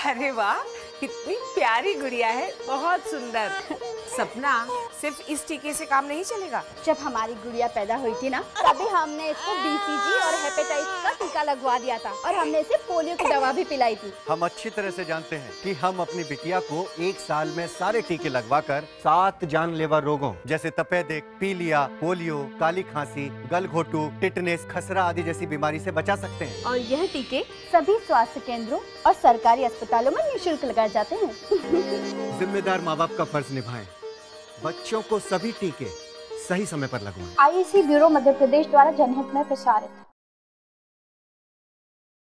अरे वाह, कितनी प्यारी गुड़िया है, बहुत सुंदर। सपना, सिर्फ इस टीके से काम नहीं चलेगा। जब हमारी गुड़िया पैदा हुई थी ना, तभी हमने इसको BCG और हेपेटाइटिस का टीका लगवा दिया था और हमने इसे पोलियो की दवा भी पिलाई थी। हम अच्छी तरह से जानते हैं कि हम अपनी बिटिया को 1 साल में सारे टीके लगवाकर 7 जानलेवा रोगों जैसे तपेदिक, पीलिया, पोलियो, काली खांसी, गलघोटू, टिटनेस, खसरा आदि जैसी बीमारी से बचा सकते हैं। और यह टीके सभी स्वास्थ्य केंद्रों और सरकारी अस्पतालों में निःशुल्क लगाए जाते हैं। जिम्मेदार माँ बाप का फर्ज निभाएं। बच्चों को सभी टीके सही समय पर लगवाएं। IEC ब्यूरो मध्य प्रदेश द्वारा जनहित में प्रसारित।